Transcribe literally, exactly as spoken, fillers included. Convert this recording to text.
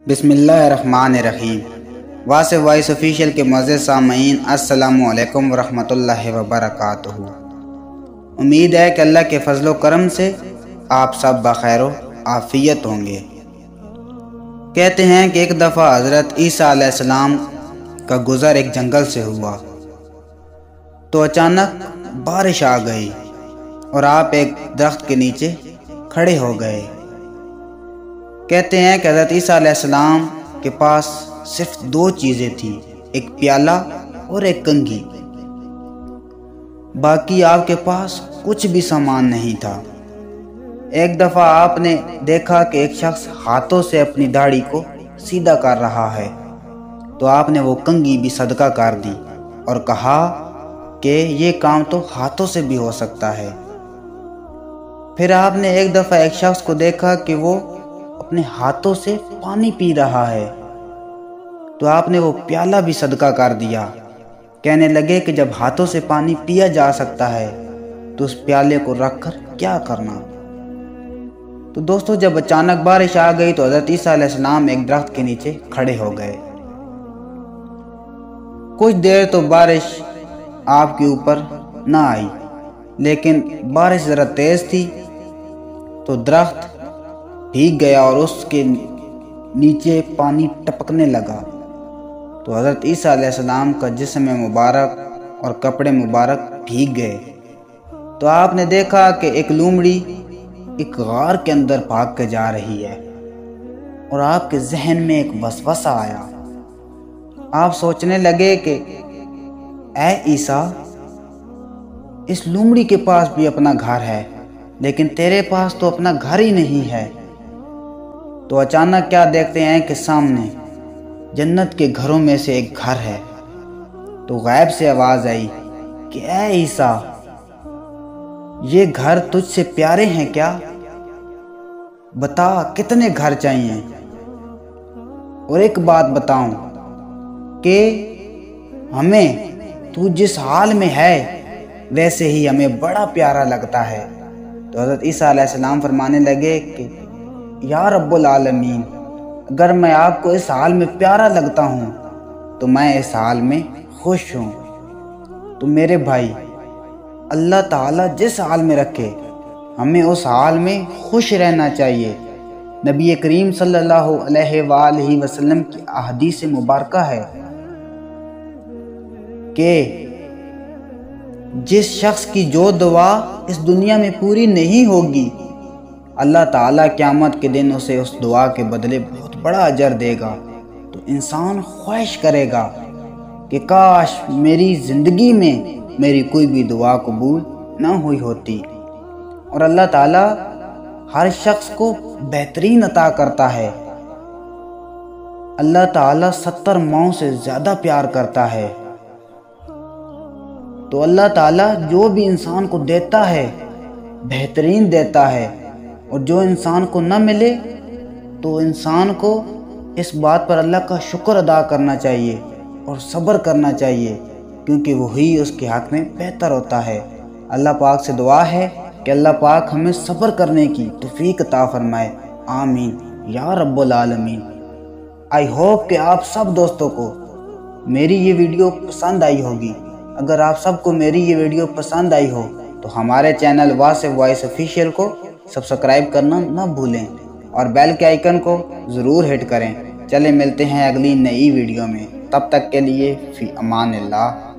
بسم اللہ الرحمن الرحیم۔ واصف وائس آفیشیل کے معزز سامعین، السلام علیکم ورحمۃ اللہ وبرکاتہ۔ امید ہے کہ اللہ کے فضل و کرم سے آپ سب بخیر و عافیت ہوں گے۔ کہتے ہیں کہ ایک دفعہ حضرت عیسیٰ علیہ السلام کا گزر ایک جنگل سے ہوا تو اچانک بارش آ گئی اور آپ ایک درخت کے نیچے کھڑے ہو گئے۔ کہتے ہیں کہ حضرت عیسیٰ علیہ السلام کے پاس صرف دو چیزیں تھیں، ایک پیالہ اور ایک کنگھی، باقی آپ کے پاس کچھ بھی سامان نہیں تھا۔ ایک دفعہ آپ نے دیکھا کہ ایک شخص ہاتھوں سے اپنی داڑھی کو سیدھا کر رہا ہے تو آپ نے وہ کنگھی بھی صدقہ کر دی اور کہا کہ یہ کام تو ہاتھوں سے بھی ہو سکتا ہے۔ پھر آپ نے ایک دفعہ ایک شخص کو دیکھا کہ وہ اپنے ہاتھوں سے پانی پی رہا ہے تو آپ نے وہ پیالہ بھی صدقہ کر دیا۔ کہنے لگے کہ جب ہاتھوں سے پانی پیا جا سکتا ہے تو اس پیالے کو رکھ کر کیا کرنا۔ تو دوستو، جب اچانک بارش آ گئی تو حضرت عیسیٰ علیہ السلام ایک درخت کے نیچے کھڑے ہو گئے۔ کچھ دیر تو بارش آپ کے اوپر نہ آئی، لیکن بارش ذرا تیز تھی تو درخت بھیگ گیا اور اس کے نیچے پانی ٹپکنے لگا تو حضرت عیسیٰ علیہ السلام کا جسم مبارک اور کپڑے مبارک بھیگ گئے۔ تو آپ نے دیکھا کہ ایک لومڑی ایک غار کے اندر بھاگ کے جا رہی ہے اور آپ کے ذہن میں ایک وسوسہ آیا۔ آپ سوچنے لگے کہ اے عیسیٰ، اس لومڑی کے پاس بھی اپنا گھر ہے لیکن تیرے پاس تو اپنا گھر ہی نہیں ہے۔ تو اچانک کیا دیکھتے ہیں کہ سامنے جنت کے گھروں میں سے ایک گھر ہے۔ تو غیب سے آواز آئی کہ اے عیسیٰ، یہ گھر تجھ سے پیارے ہیں کیا؟ بتا کتنے گھر چاہیے؟ اور ایک بات بتاؤں کہ ہمیں تو جس حال میں ہے ویسے ہی ہمیں بڑا پیارا لگتا ہے۔ تو حضرت عیسیٰ علیہ السلام فرمانے لگے کہ یا رب العالمین، اگر میں آپ کو اس حال میں پیارا لگتا ہوں تو میں اس حال میں خوش ہوں۔ تو میرے بھائی، اللہ تعالیٰ جس حال میں رکھے ہمیں اس حال میں خوش رہنا چاہیے۔ نبی کریم صلی اللہ علیہ وآلہ وسلم کی احادیث مبارکہ ہے کہ جس شخص کی جو دعا اس دنیا میں پوری نہیں ہوگی، اللہ تعالیٰ قیامت کے دن اسے اس دعا کے بدلے بہت بڑا اجر دے گا۔ تو انسان خواہش کرے گا کہ کاش میری زندگی میں میری کوئی بھی دعا قبول نہ ہوئی ہوتی۔ اور اللہ تعالیٰ ہر شخص کو بہترین عطا کرتا ہے۔ اللہ تعالیٰ ستر ماؤں سے زیادہ پیار کرتا ہے۔ تو اللہ تعالیٰ جو بھی انسان کو دیتا ہے بہترین دیتا ہے، اور جو انسان کو نہ ملے تو انسان کو اس بات پر اللہ کا شکر ادا کرنا چاہیے اور صبر کرنا چاہیے، کیونکہ وہی اس کے حق میں بہتر ہوتا ہے۔ اللہ پاک سے دعا ہے کہ اللہ پاک ہمیں صبر کرنے کی توفیق عطا فرمائے، آمین یا رب العالمین۔ آئی ہوپ کہ آپ سب دوستوں کو میری یہ ویڈیو پسند آئی ہوگی۔ اگر آپ سب کو میری یہ ویڈیو پسند آئی ہو تو ہمارے چینل واصف وائس آفیشیل کو سبسکرائب کرنا نہ بھولیں اور بیل کے آئیکن کو ضرور ہٹ کریں۔ چلیں ملتے ہیں اگلی نئی ویڈیو میں، تب تک کے لیے فی امان اللہ۔